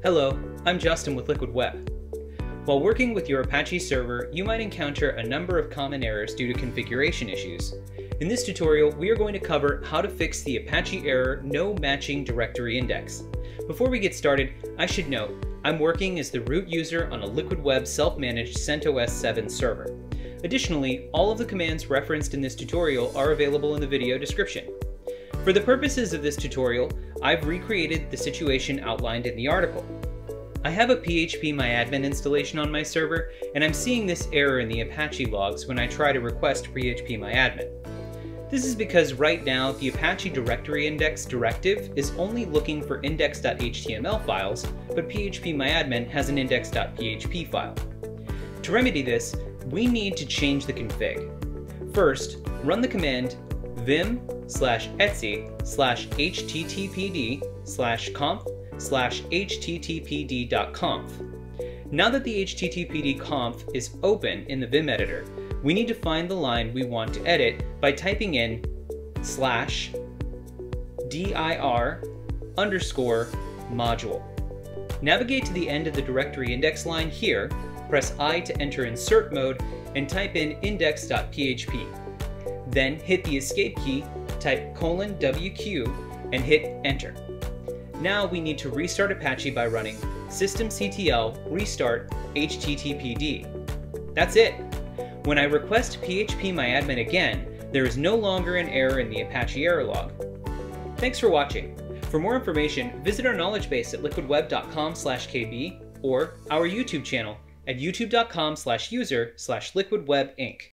Hello, I'm Justin with Liquid Web. While working with your Apache server, you might encounter a number of common errors due to configuration issues. In this tutorial, we are going to cover how to fix the Apache error no matching directory index. Before we get started, I should note, I'm working as the root user on a Liquid Web self-managed CentOS 7 server. Additionally, all of the commands referenced in this tutorial are available in the video description. For the purposes of this tutorial, I've recreated the situation outlined in the article. I have a phpMyAdmin installation on my server, and I'm seeing this error in the Apache logs when I try to request phpMyAdmin. This is because right now the Apache DirectoryIndex directive is only looking for index.html files, but phpMyAdmin has an index.php file. To remedy this, we need to change the config. First, run the command vim/etsy/httpd/conf/httpd.conf. Now that the httpd.conf is open in the Vim editor, we need to find the line we want to edit by typing in /dir_module. Navigate to the end of the directory index line here, press I to enter insert mode, and type in index.php. Then hit the escape key, type :WQ, and hit enter. Now we need to restart Apache by running systemctl restart httpd. That's it. When I request phpMyAdmin again, there is no longer an error in the Apache error log. Thanks for watching. For more information, visit our knowledge base at liquidweb.com/kb or our YouTube channel at youtube.com/user/liquidwebinc.